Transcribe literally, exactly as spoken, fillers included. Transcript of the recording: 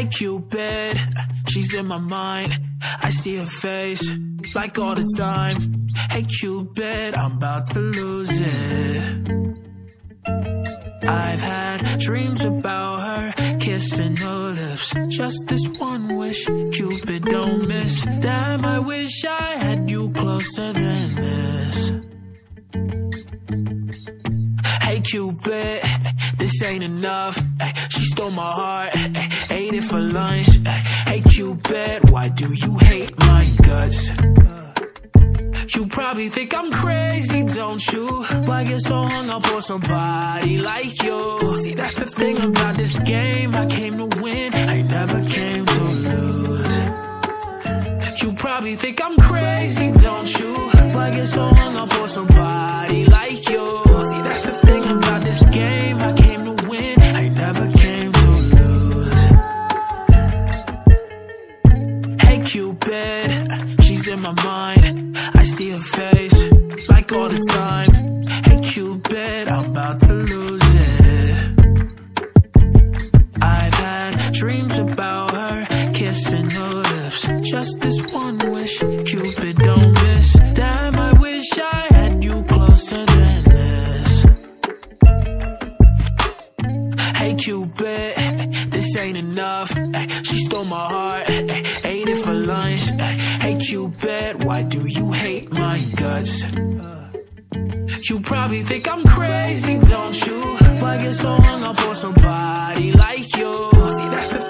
Hey Cupid, she's in my mind. I see her face, like all the time. Hey Cupid, I'm about to lose it. I've had dreams about her, kissing her lips. Just this one wish, Cupid don't miss. Damn, I wish I had you closer than this. Hey Cupid, this ain't enough. She stole my heart, ate it for lunch. Hey Cupid, why do you hate my guts? You probably think I'm crazy, don't you? Why get so hung up on somebody like you? See, that's the thing about this game. I came to win, I never came to lose. You probably think I'm crazy, don't you? Why get so hung up on somebody like you? See, that's the thing about this game. I came to win, I never came to lose. Hey Cupid, she's in my mind. I see her face, like all the time. Hey Cupid, I'm about to lose it. I've had dreams about her, kissing her lips. Just this one wish, Cupid don't miss. Damn, I wish I had you closer than this. Hey Cupid, this ain't enough. She stole my heart, ate it for lunch. Hey Cupid, why do you hate my guts? You probably think I'm crazy, don't you? Why get so hung up on somebody like you? See, that's the